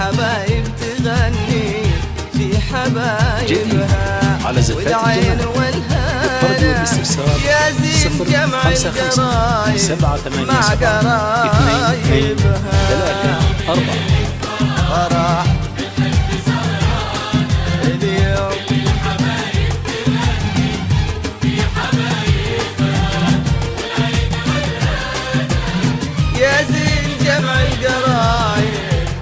الحبايب تغني في حبايبها على زفات الجمال للطلب والاستفسار يا زين جمع القرايب 7 8 مع 7 2 2 3 4 فرح اليوم يا زين جمع القرايب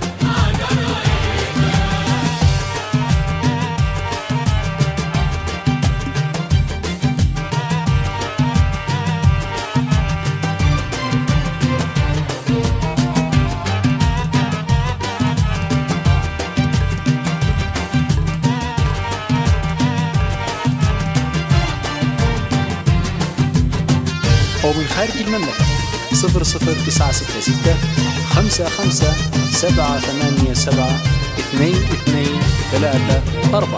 أو من خارج المملكة 00966 55 787 22 3 4.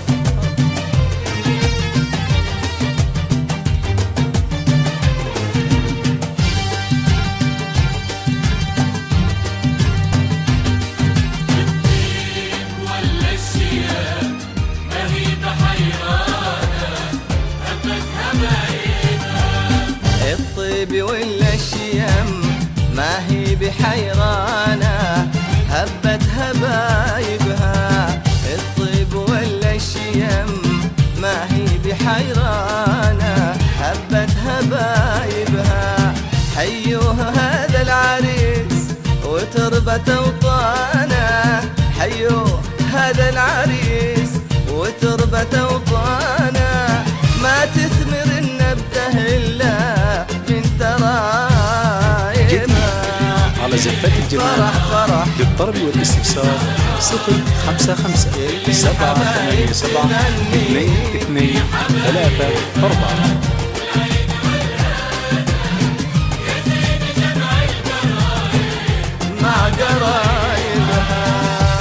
الطيب ولا الشيم ما هي بحيرانة هبت هبايبها. الطيب ولا الشيم ما هي بحيرانة هبت هبايبها. حيوه هذا العريس وتربة وطانه، حيوه هذا العريس وتربة وطانه. ما تثمر النبتة إلا من ترايمها. على زفات الجمال فرح فرح للطلب والاستفسار 055 787 22 3 4. مع قرايبها.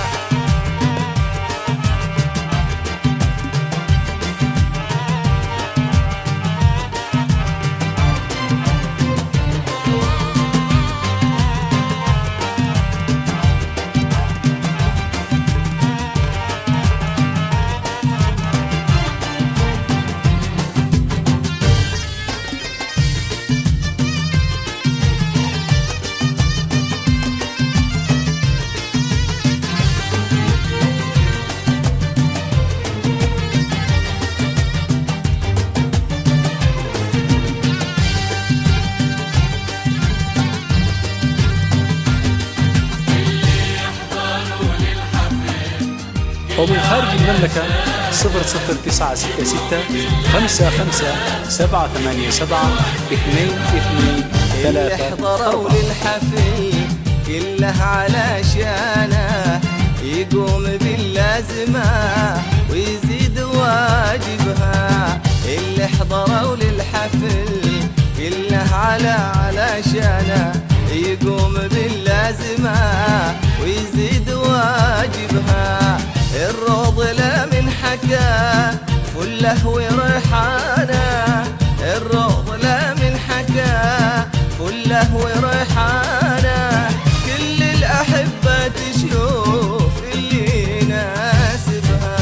ومن خارج المملكة 00966 55 787 22 3 يحضروا للحفل كله علشانه يقوم باللازمة ويزيد واجبها. اللي حضروا للحفل كله علشانه يقوم باللازمة ويزيد واجبها. الروض لا من حكا فله وريحانه، الروض لا من حكا فله وريحانه. كل الأحبة تشوف اللي يناسبها.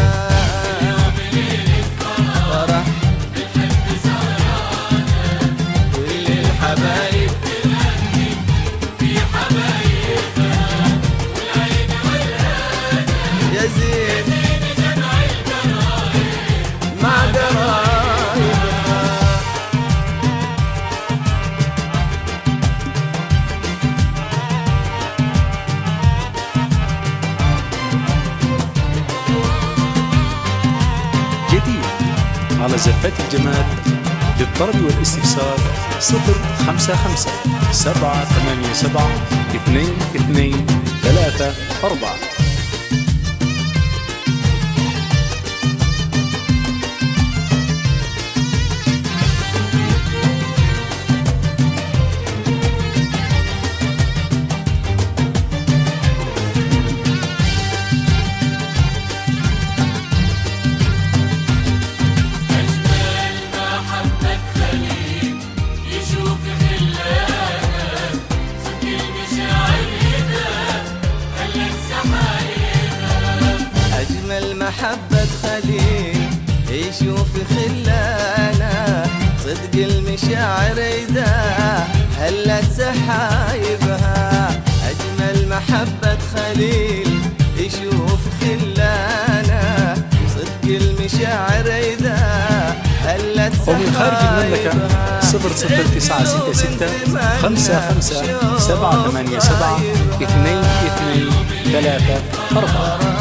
فرح كل الحبايب يا زين مع قرايبها. جديد على زفات الجمال للطلب والاستفسار 055 787 22 3 4. يشوف خلانك سكن مشاعرنا هلك سحايا محبة خليل يشوف خلانا، صدق المشاعر إذا هلت سحايبها. أجمل محبة خليل يشوف خلانا، صدق المشاعر إذا هلت سحايبها. ومن خارج المملكة 00966 55 787 22 3 4.